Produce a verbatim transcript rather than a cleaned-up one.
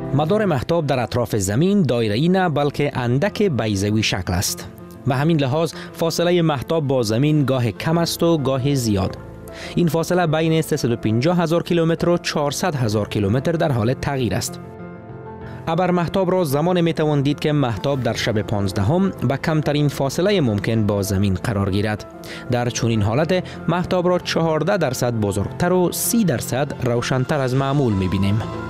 مدار مهتاب در اطراف زمین دایره‌ای نه بلکه اندک بیضوی شکل است. به همین لحاظ فاصله مهتاب با زمین گاه کم است و گاه زیاد. این فاصله بین سیصد و پنجاه هزار کیلومتر و چهارصد هزار کیلومتر در حال تغییر است. ابر مهتاب را زمان می توان دید که مهتاب در شب پانزدهم به کمترین فاصله ممکن با زمین قرار گیرد. در چنین حالت مهتاب را چهارده درصد بزرگتر و سی درصد روشن‌تر از معمول می بینیم.